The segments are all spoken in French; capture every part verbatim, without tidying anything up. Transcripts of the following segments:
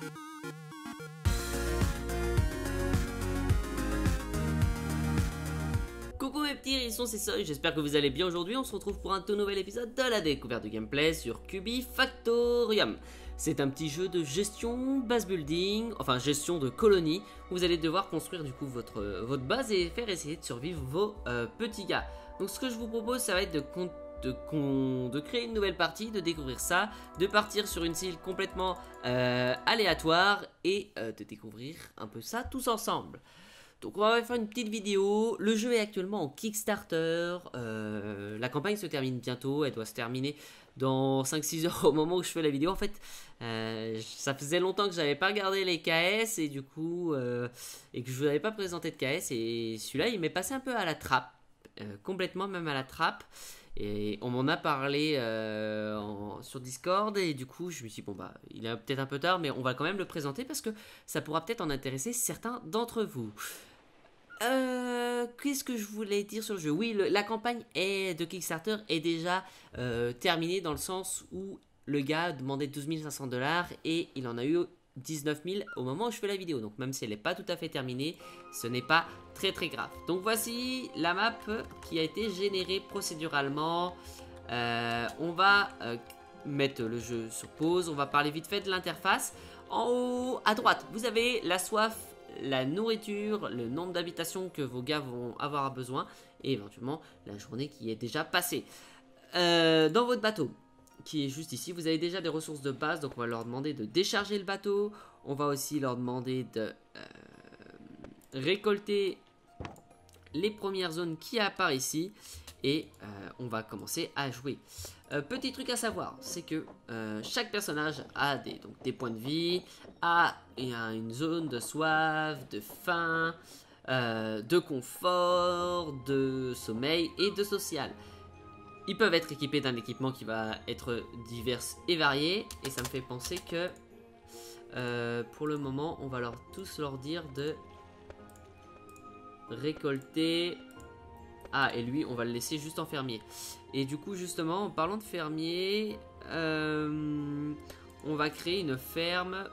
Coucou mes petits hérissons, c'est Soy, j'espère que vous allez bien aujourd'hui. On se retrouve pour un tout nouvel épisode de la découverte du gameplay sur Cubifactorium. C'est un petit jeu de gestion, base building, enfin gestion de colonie. Où vous allez devoir construire du coup votre, votre base et faire essayer de survivre vos euh, petits gars. Donc ce que je vous propose, ça va être de, de, de, de créer une nouvelle partie, de découvrir ça, de partir sur une île complètement euh, aléatoire et euh, de découvrir un peu ça tous ensemble. Donc on va faire une petite vidéo. Le jeu est actuellement en Kickstarter. Euh, la campagne se termine bientôt. Elle doit se terminer dans cinq six heures au moment où je fais la vidéo. En fait, euh, ça faisait longtemps que j'avais pas regardé les K S et du coup, euh, et que je vous avais pas présenté de K S. Et celui-là, il m'est passé un peu à la trappe, euh, complètement même à la trappe. Et on m'en a parlé euh, en, sur Discord et du coup je me suis dit bon bah il est peut-être un peu tard mais on va quand même le présenter parce que ça pourra peut-être en intéresser certains d'entre vous. Euh, Qu'est-ce que je voulais dire sur le jeu? Oui, le, la campagne est, de Kickstarter est déjà euh, terminée dans le sens où le gars a demandé douze mille cinq cents dollars et il en a eu dix-neuf mille au moment où je fais la vidéo. Donc même si elle n'est pas tout à fait terminée, ce n'est pas très très grave. Donc voici la map qui a été générée procéduralement. Euh, on va euh, mettre le jeu sur pause. On va parler vite fait de l'interface. En haut à droite, vous avez la soif, la nourriture, le nombre d'habitations que vos gars vont avoir besoin et éventuellement la journée qui est déjà passée. Euh, dans votre bateau, qui est juste ici, vous avez déjà des ressources de base, donc on va leur demander de décharger le bateau. On va aussi leur demander de euh, récolter les premières zones qui apparaissent ici et euh, on va commencer à jouer. Euh, petit truc à savoir, c'est que euh, chaque personnage a des, donc, des points de vie, a, a une zone de soif, de faim, euh, de confort, de sommeil et de social. Ils peuvent être équipés d'un équipement qui va être divers et varié. Et ça me fait penser que euh, pour le moment, on va leur tous leur dire de récolter. Ah, et lui, on va le laisser juste en fermier. Et du coup, justement, en parlant de fermier, euh, on va créer une ferme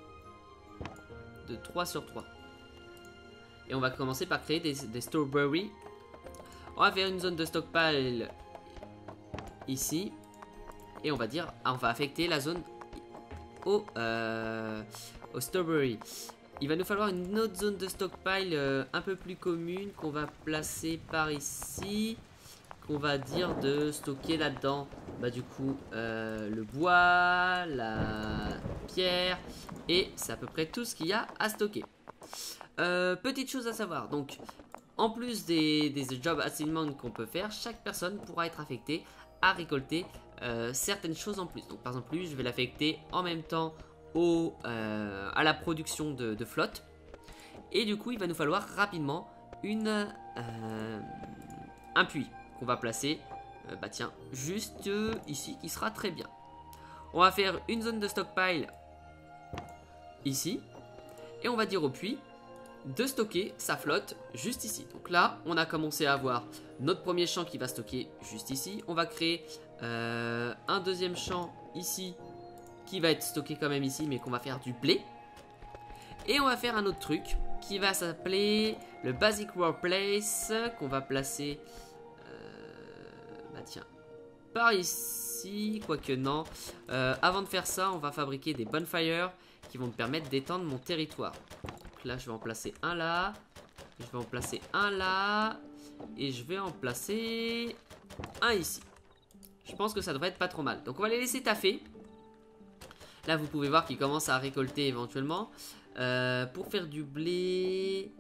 de trois sur trois. Et on va commencer par créer des, des strawberries. On va faire une zone de stockpile ici. Et on va dire, on va affecter la zone au, euh, au strawberry. Il va nous falloir une autre zone de stockpile euh, un peu plus commune qu'on va placer par ici. Qu'on va dire de stocker là-dedans. Bah du coup euh, le bois, la pierre et c'est à peu près tout ce qu'il y a à stocker. Euh, petite chose à savoir, donc en plus des, des job assignments qu'on peut faire, chaque personne pourra être affectée à récolter euh, certaines choses en plus. Donc par exemple lui je vais l'affecter en même temps au, euh, à la production de, de flotte. Et du coup il va nous falloir rapidement une, euh, un puits qu'on va placer, euh, bah tiens, juste euh, ici qui sera très bien. On va faire une zone de stockpile ici. Et on va dire au puits de stocker sa flotte juste ici. Donc là, on a commencé à avoir notre premier champ qui va stocker juste ici. On va créer euh, un deuxième champ ici qui va être stocké quand même ici, mais qu'on va faire du blé. Et on va faire un autre truc qui va s'appeler le Basic Workplace, qu'on va placer, euh, bah tiens, par ici, quoique non. Euh, avant de faire ça, on va fabriquer des bonfires qui vont me permettre d'étendre mon territoire. Donc là, je vais en placer un là, je vais en placer un là, et je vais en placer un ici. Je pense que ça devrait être pas trop mal. Donc on va les laisser taffer. Là, vous pouvez voir qu'ils commencent à récolter éventuellement. Euh, pour faire du blé...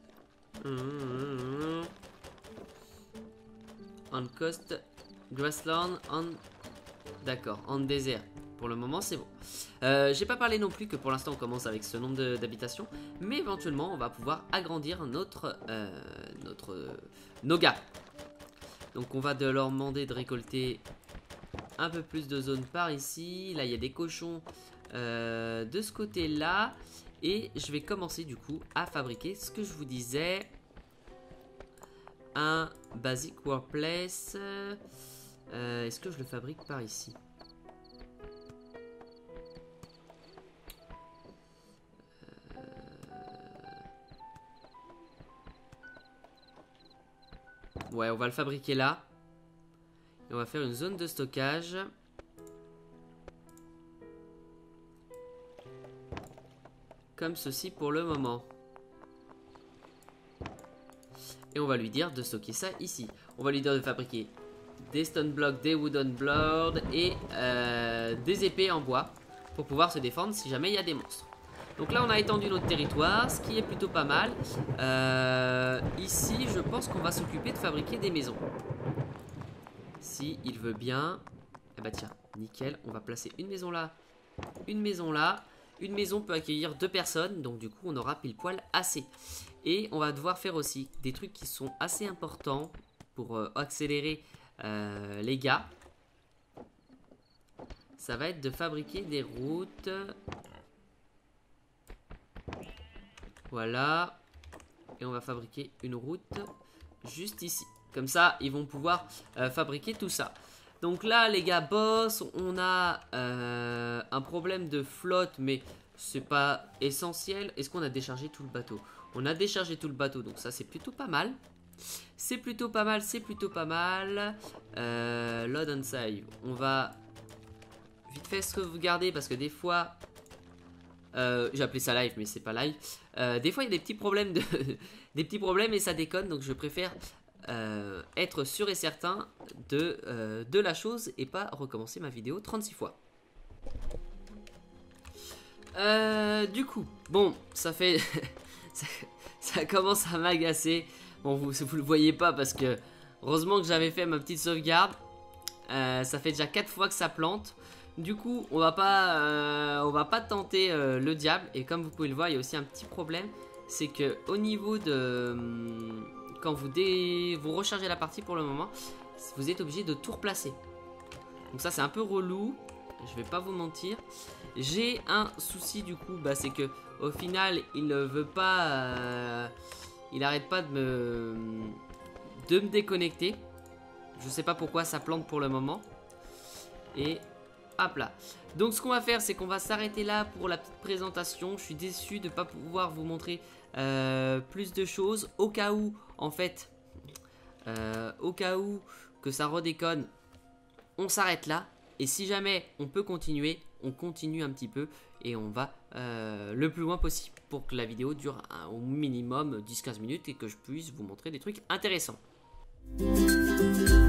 On coast, grassland, on... D'accord, en désert. Pour le moment, c'est bon. Euh, J'ai pas parlé non plus que pour l'instant, on commence avec ce nombre d'habitations. Mais éventuellement, on va pouvoir agrandir notre... Euh, notre euh, nos gars. Donc, on va de leur demander de récolter un peu plus de zones par ici. Là, il y a des cochons euh, de ce côté-là. Et je vais commencer du coup à fabriquer ce que je vous disais. Un basic workplace. Euh, Est-ce que je le fabrique par ici? ouais, on va le fabriquer là. Et on va faire une zone de stockage. Comme ceci pour le moment. Et on va lui dire de stocker ça ici. On va lui dire de fabriquer des stone blocks, des wooden blocks et euh, des épées en bois. Pour pouvoir se défendre si jamais il y a des monstres. Donc là on a étendu notre territoire, ce qui est plutôt pas mal. Euh, ici je pense qu'on va s'occuper de fabriquer des maisons. Si il veut bien. Eh bah tiens, nickel, on va placer une maison là, une maison là. Une maison peut accueillir deux personnes, donc du coup on aura pile poil assez. Et on va devoir faire aussi des trucs qui sont assez importants pour euh, accélérer euh, les gars. Ça va être de fabriquer des routes. Voilà. Et on va fabriquer une route juste ici. Comme ça, ils vont pouvoir euh, fabriquer tout ça. Donc là, les gars, boss, on a euh, un problème de flotte, mais c'est pas essentiel. Est-ce qu'on a déchargé tout le bateau? On a déchargé tout le bateau, donc ça, c'est plutôt pas mal. C'est plutôt pas mal, c'est plutôt pas mal. Euh, load and save. On va vite fait sauvegarder parce que des fois... Euh, j'ai appelé ça live, mais c'est pas live. Euh, des fois, il y a des petits problèmes de des petits problèmes et ça déconne, donc je préfère... Euh, être sûr et certain de, euh, de la chose et pas recommencer ma vidéo trente-six fois. Euh, du coup, bon, ça fait... ça, ça commence à m'agacer. Bon, vous vous le voyez pas parce que heureusement que j'avais fait ma petite sauvegarde. Euh, ça fait déjà quatre fois que ça plante. Du coup, on va pas, euh, on va pas tenter euh, le diable. Et comme vous pouvez le voir, il y a aussi un petit problème. C'est que au niveau de... Hum, quand vous, dé... vous rechargez la partie pour le moment, vous êtes obligé de tout replacer. Donc ça c'est un peu relou, je vais pas vous mentir. J'ai un souci du coup, bah, c'est que au final il ne veut pas, euh... il arrête pas de me... de me déconnecter. Je sais pas pourquoi ça plante pour le moment. Et hop là. Donc ce qu'on va faire c'est qu'on va s'arrêter là pour la petite présentation. Je suis déçu de ne pas pouvoir vous montrer euh, plus de choses. Au cas où en fait, euh, au cas où que ça redéconne, on s'arrête là. Et si jamais on peut continuer, on continue un petit peu. Et on va euh, le plus loin possible pour que la vidéo dure un, au minimum dix à quinze minutes et que je puisse vous montrer des trucs intéressants.